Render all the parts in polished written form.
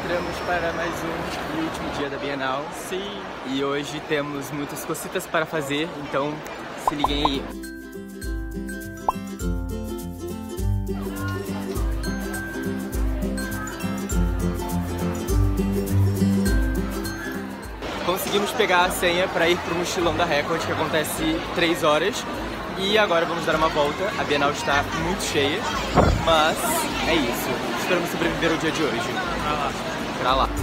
encontramos para mais um e último dia da Bienal. Sim. E hoje temos muitas cositas para fazer, então se liguem aí. Conseguimos pegar a senha para ir pro mochilão da Record, que acontece 3 horas. E agora vamos dar uma volta. A Bienal está muito cheia, mas é isso. Esperamos sobreviver ao dia de hoje. Pra lá.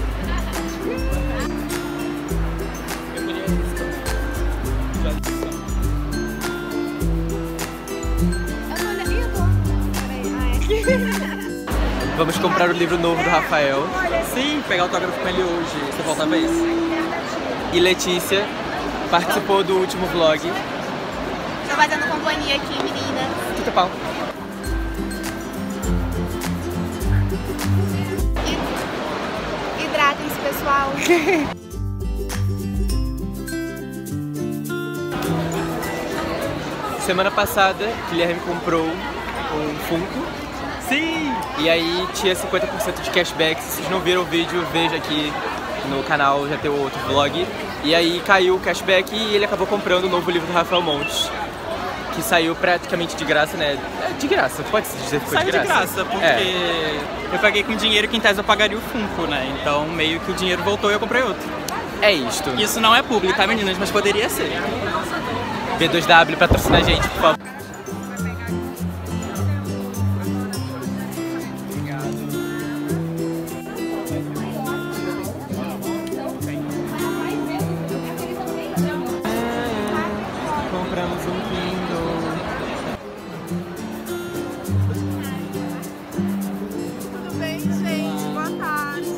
Vamos comprar o livro novo do Rafael. Sim, pegar autógrafo com ele hoje. Você volta a vez? E Letícia participou do último vlog. Tô fazendo companhia aqui, menina. Tudo pau. Hidratem-se, pessoal. Semana passada, Guilherme comprou um Funko. Sim! E aí tinha 50% de cashback. Se vocês não viram o vídeo, veja aqui no canal, já tem outro vlog. E aí caiu o cashback e ele acabou comprando o novo livro do Rafael Montes, que saiu praticamente de graça, né? De graça, pode-se dizer que foi Saiu de graça? de graça, porque eu paguei com dinheiro que em tese eu pagaria o Funko, né? Então meio que o dinheiro voltou e eu comprei outro. É isto. Isso não é público, tá, meninas? Mas poderia ser. B2W, patrocina a gente, por favor. Compramos um Kindle. Tudo bem, gente? Boa tarde.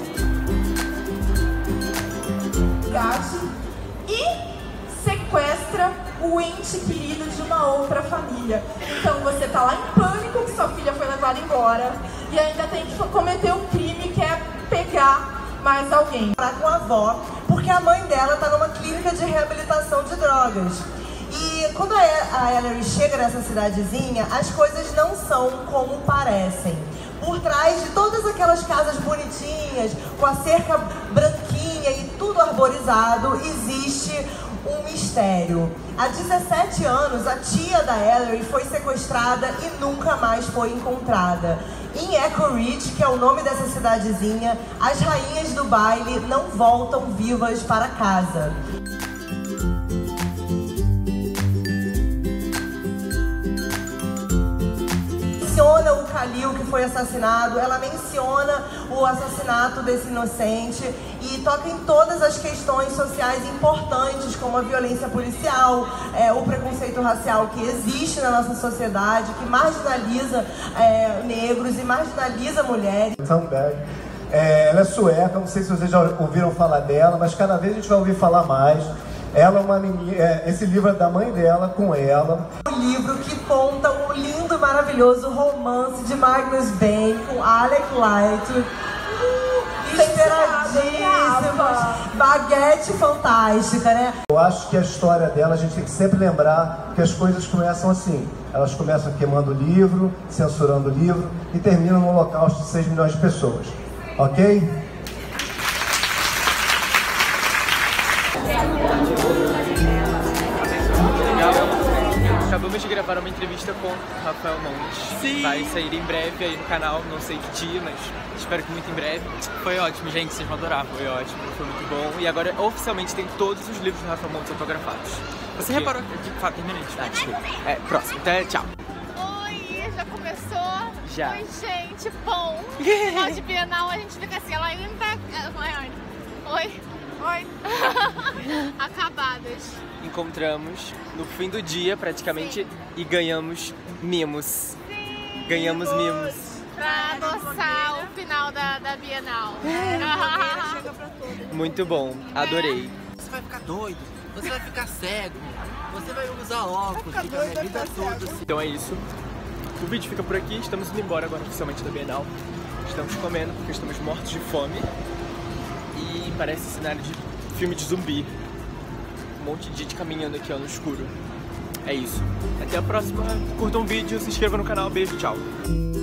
E sequestra o ente querido de uma outra família. Então você tá lá em pânico que sua filha foi levada embora e ainda tem que cometer um crime que é pegar mais alguém. Com a avó, porque a mãe dela tá numa clínica de reabilitação de drogas. E quando a Ellery chega nessa cidadezinha, as coisas não são como parecem. Por trás de todas aquelas casas bonitinhas, com a cerca branquinha e tudo arborizado, existe um mistério. Há 17 anos, a tia da Ellery foi sequestrada e nunca mais foi encontrada. Em Echo Ridge, que é o nome dessa cidadezinha, as rainhas do baile não voltam vivas para casa. Menciona o Khalil que foi assassinado, ela menciona o assassinato desse inocente e toca em todas as questões sociais importantes, como a violência policial, o preconceito racial que existe na nossa sociedade, que marginaliza negros e marginaliza mulheres. Ela é sueca, não sei se vocês já ouviram falar dela, mas cada vez a gente vai ouvir falar mais. Ela é uma menina, esse livro é da mãe dela, com ela. Um livro que conta um lindo e maravilhoso romance de Magnus Bane com Alec Light. Esperadíssimas, baguete fantástica, né? Eu acho que a história dela, a gente tem que sempre lembrar que as coisas começam assim. Elas começam queimando o livro, censurando o livro e terminam no holocausto de 6 milhões de pessoas. Ok? Acabamos de gravar uma entrevista com Rafael Montes. Sim. Vai sair em breve aí no canal, não sei que dia, mas espero que muito em breve. Foi ótimo, gente, vocês vão adorar. Foi ótimo, foi muito bom. E agora, oficialmente, tem todos os livros do Rafael Montes autografados. Você reparou que... Terminei. Ah, desculpa. Próximo. Então, tchau. Oi, já começou? Já. Oi, gente, bom. Final de Bienal a gente fica assim, ela ainda tá... Oi. Oi. Acabadas. Encontramos no fim do dia, praticamente, e ganhamos mimos. Sim, Ganhamos mimos. Pra adoçar o final da Bienal. Muito bom, adorei. Você vai ficar doido, você vai ficar cego, você vai usar óculos, fica a minha vida toda. Então é isso. O vídeo fica por aqui, estamos indo embora agora oficialmente da Bienal. Estamos comendo porque estamos mortos de fome. E parece cenário de filme de zumbi. Um monte de gente caminhando aqui ó, no escuro. É isso. Até a próxima. Curtam o vídeo, se inscrevam no canal. Beijo, tchau.